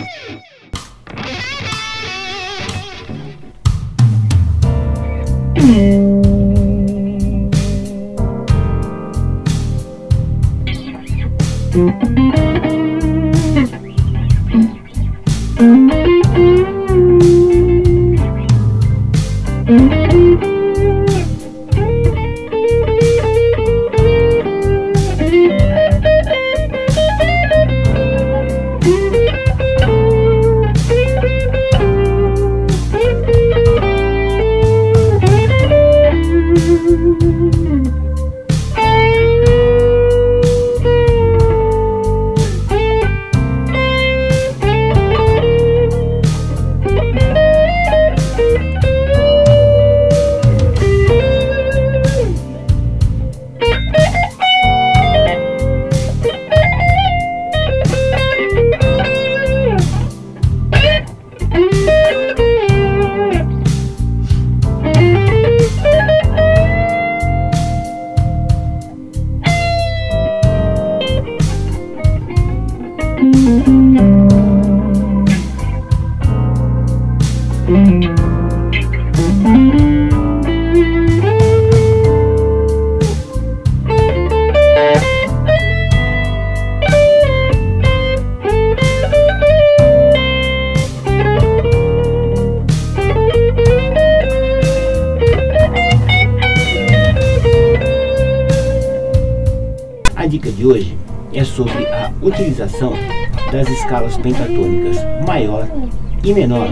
A dica de hoje é sobre a utilização das escalas pentatônicas maior e menor.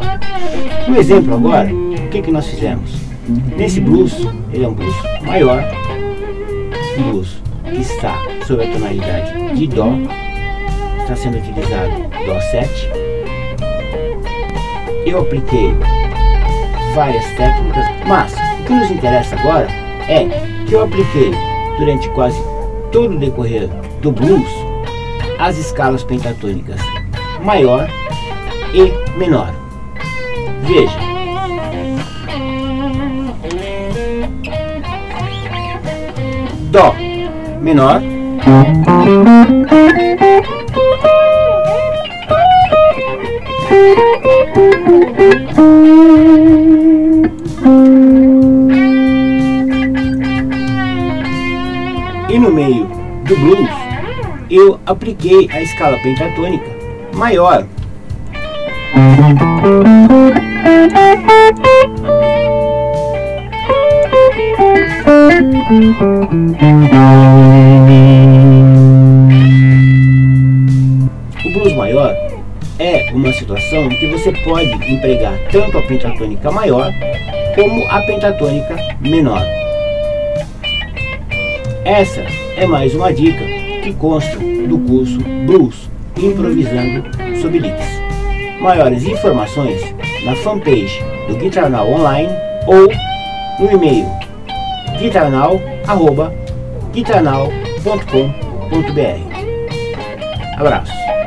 No exemplo agora, o que nós fizemos? Nesse blues, ele é um blues maior, um blues que está sob a tonalidade de Dó, está sendo utilizado Dó 7. Eu apliquei várias técnicas, mas o que nos interessa agora é que eu apliquei durante quase todo o decorrer do blues as escalas pentatônicas maior e menor. Veja, Dó menor, e no meio do blues eu apliquei a escala pentatônica maior. O blues maior é uma situação em que você pode empregar tanto a pentatônica maior como a pentatônica menor. Essa é mais uma dica que consta do curso Blues Improvisando sob licks. Maiores informações na fanpage do Guitar Now Online ou no e-mail guitarnow@guitarnow.com.br. Abraço!